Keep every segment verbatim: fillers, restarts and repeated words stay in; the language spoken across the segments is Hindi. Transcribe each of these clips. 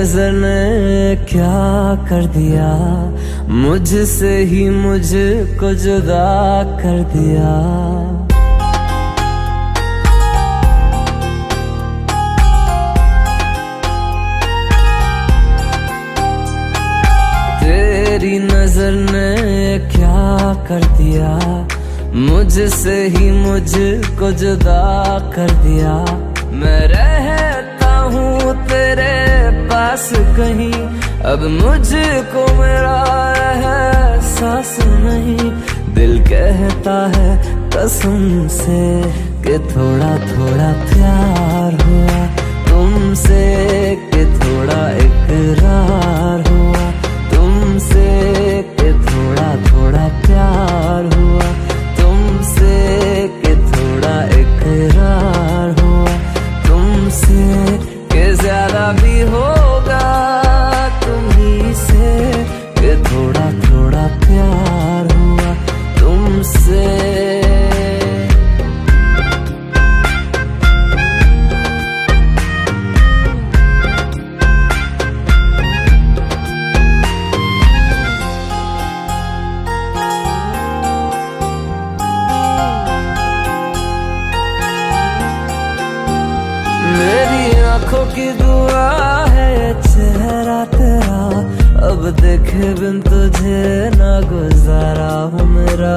नजर ने क्या कर दिया, मुझसे ही मुझको जुदा कर दिया। तेरी नजर ने क्या कर दिया, मुझसे ही मुझको जुदा कर दिया। मैं रहता हूँ तेरे पास कहीं, अब मुझको मेरा एहसास नहीं। दिल कहता है कसम से कि थोड़ा थोड़ा प्यार हुआ तुमसे, कि थोड़ा इकरार हुआ तुमसे, कि थोड़ा थोड़ा प्यार हुआ तुमसे, कि थोड़ा इकरार हुआ तुमसे, कि ज्यादा भी होगा तुम्ही से, कि थोड़ा थोड़ा प्यार हुआ तुमसे। आँखों की दुआ है चेहरा तेरा, अब देखे बिन तुझे ना गुजारा हूँ मेरा।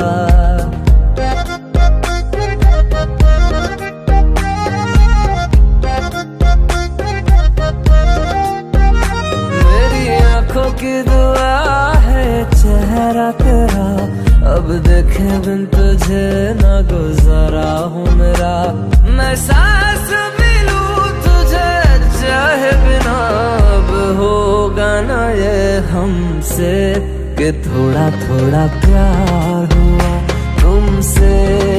मेरी आँखों की दुआ है चेहरा तेरा, अब देखे बिन तुझे ना गुजारा हूँ मेरा। मैं सांस चाहे बिना अब होगा ना ये हमसे, कि थोड़ा थोड़ा प्यार हुआ तुमसे,